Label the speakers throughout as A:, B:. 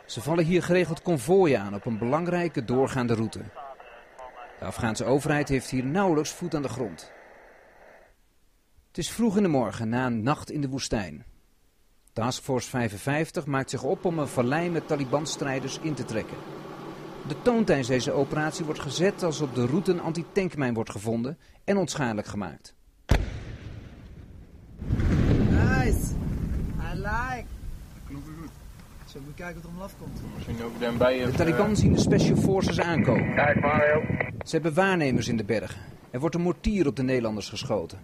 A: Ze vallen hier geregeld konvooien aan op een belangrijke doorgaande route. De Afghaanse overheid heeft hier nauwelijks voet aan de grond. Het is vroeg in de morgen na een nacht in de woestijn. Task Force 55 maakt zich op om een vallei met Taliban-strijders in te trekken. De toon tijdens deze operatie wordt gezet als op de route een anti-tankmijn wordt gevonden en onschadelijk gemaakt.
B: Nice! I like! Klopt goed. Zullen we kijken wat er om afkomt?
A: De Taliban zien de Special Forces aankomen. Ze hebben waarnemers in de bergen. Er wordt een mortier op de Nederlanders geschoten.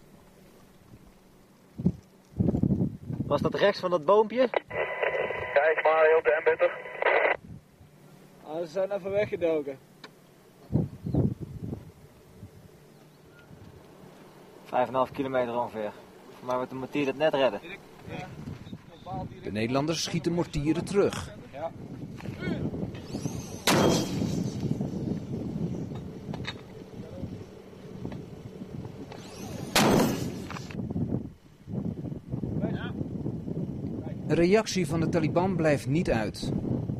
C: Was dat rechts van dat boompje?
D: Kijk maar, op de M30.
B: Ze zijn even weggedoken.
C: 5,5 kilometer ongeveer. Voor mij wordt de mortier het net redden.
A: De Nederlanders schieten mortieren terug.
B: Ja.
A: Een reactie van de Taliban blijft niet uit.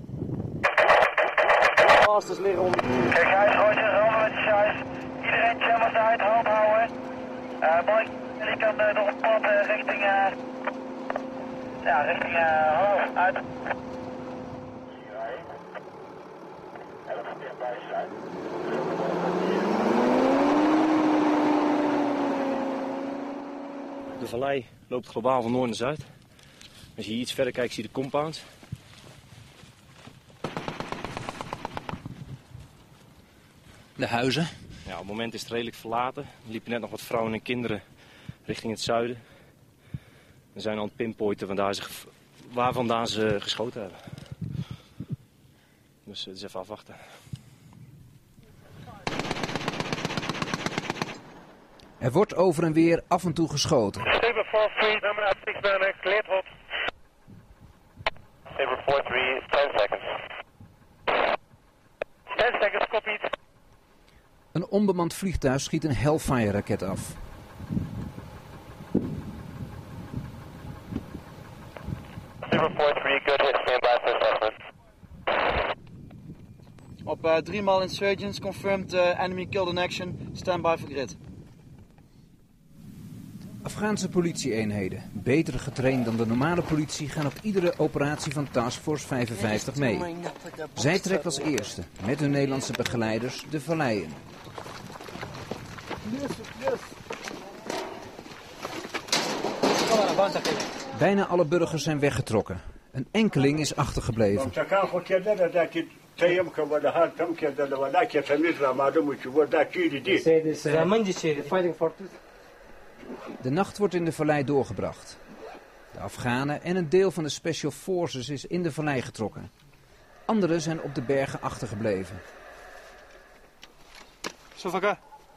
C: Masters liggen onder.
D: Kijk uit, Roger, rollen met de schijf. Iedereen jammers uit, hand houden. Mooi, jullie kan nog een pad richting hallo, uit.
E: De vallei loopt globaal van noord naar zuid. Als je hier iets verder kijkt, zie je de compounds.
A: De huizen.
E: Ja, op het moment is het redelijk verlaten. Er liepen net nog wat vrouwen en kinderen richting het zuiden. We zijn aan het pinpointen waar vandaan ze geschoten hebben. Dus het is even afwachten.
A: Er wordt over en weer af en toe geschoten.
D: Saber 43, nummer 6 man, cleared hot. Saber 43, 10 seconds. 10 seconds, copied.
A: Een onbemand vliegtuig schiet een Hellfire-raket af.
D: Saber 43, good hit, stand by for assessment.
B: Op 3 maal insurgents, confirmed enemy killed in action, stand by for grid.
A: Afghaanse politie-eenheden, beter getraind dan de normale politie, gaan op iedere operatie van Task Force 55 mee. Zij trekken als eerste, met hun Nederlandse begeleiders, de vallei in. Bijna alle burgers zijn weggetrokken. Een enkeling is achtergebleven. De nacht wordt in de vallei doorgebracht. De Afghanen en een deel van de Special Forces is in de vallei getrokken. Anderen zijn op de bergen achtergebleven.
B: Sofaka.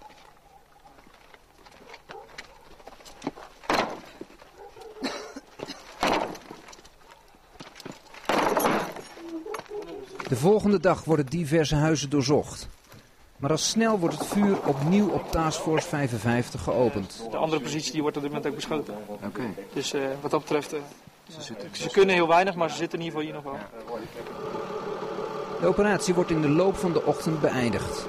A: De volgende dag worden diverse huizen doorzocht. Maar al snel wordt het vuur opnieuw op Task Force 55 geopend.
F: De andere positie die wordt op dit moment ook beschoten.
A: Oké.
F: Dus wat dat betreft, ze kunnen heel weinig, maar ze zitten in ieder geval hier nog wel.
A: De operatie wordt in de loop van de ochtend beëindigd.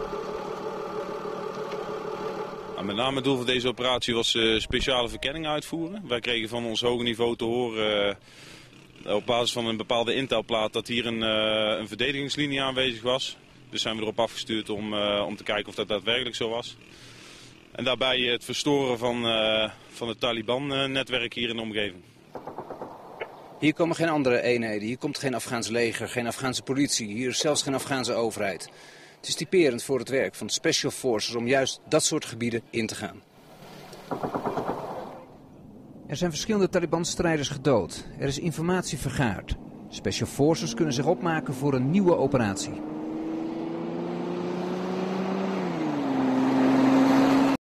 G: Met name het doel van deze operatie was speciale verkenningen uitvoeren. Wij kregen van ons hoge niveau te horen op basis van een bepaalde intelplaat dat hier een verdedigingslinie aanwezig was. Dus zijn we erop afgestuurd om te kijken of dat daadwerkelijk zo was. En daarbij het verstoren van het Taliban-netwerk hier in de omgeving.
A: Hier komen geen andere eenheden, hier komt geen Afghaans leger, geen Afghaanse politie, hier is zelfs geen Afghaanse overheid. Het is typerend voor het werk van Special Forces om juist dat soort gebieden in te gaan. Er zijn verschillende Taliban-strijders gedood. Er is informatie vergaard. Special Forces kunnen zich opmaken voor een nieuwe operatie.